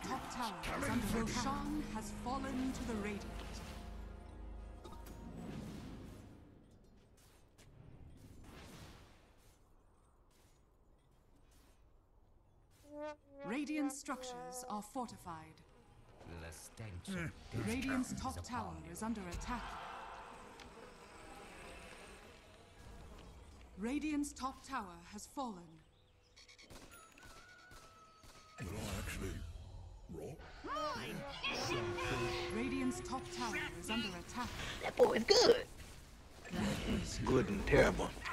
top tower is under attack. Roshan has fallen to the Radiant. Radiant structures are fortified. The stench of death Radiant's is top upon tower you. is under attack. Radiant's top tower has fallen. Will I actually rock? Radiant's top tower is under attack. That boy is good. Good and terrible.